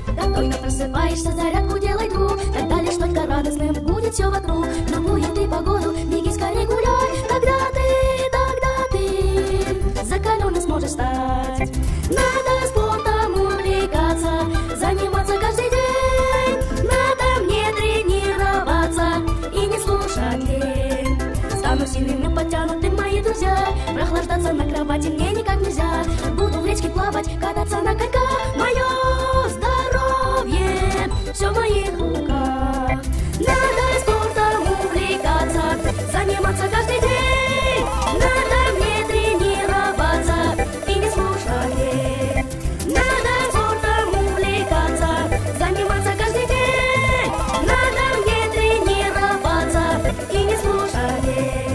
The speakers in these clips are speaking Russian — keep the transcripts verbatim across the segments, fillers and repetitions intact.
Как только просыпаешься, зарядку делай друг, тогда лишь только радостным будет все вокруг. В любую ты погоду беги скорей гуляй, тогда ты, тогда ты закаленным сможешь стать. Надо спортом увлекаться, заниматься каждый день. Надо мне тренироваться и не слушать лень. Стану сильным и подтянутым, мои друзья. Прохлаждаться на кровати мне никак нельзя. Буду в речке плавать, кататься на коньках. Мое здоровье все в моих руках. Надо спортом увлекаться, заниматься каждый день. Надо мне тренироваться и не слушать лень. Надо спортом увлекаться, заниматься каждый день. Надо мне тренироваться и не слушать лень.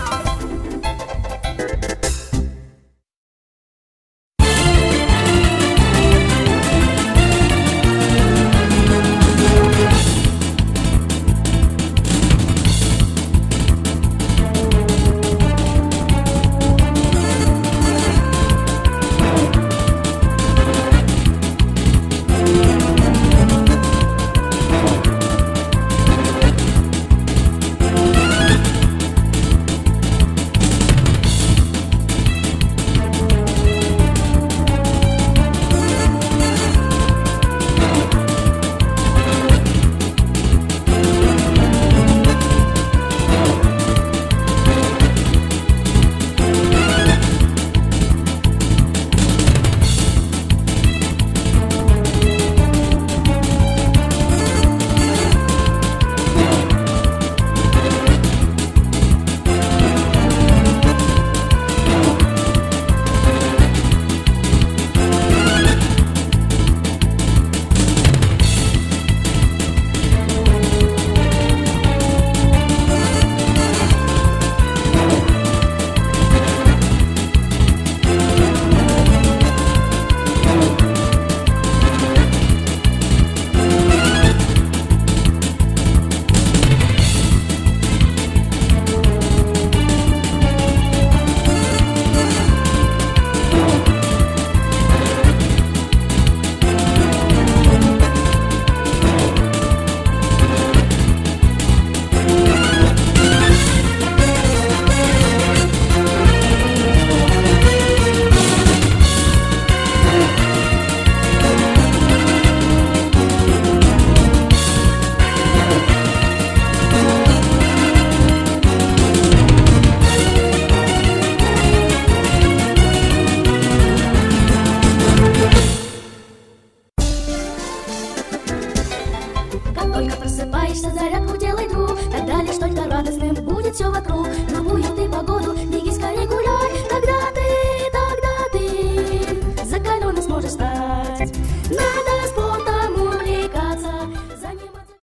Как только просыпаешься, зарядку делай друг, тогда лишь только радостным будет все вокруг. В любую ты погоду беги скорей гуляй, тогда ты, тогда ты закаленным сможешь стать.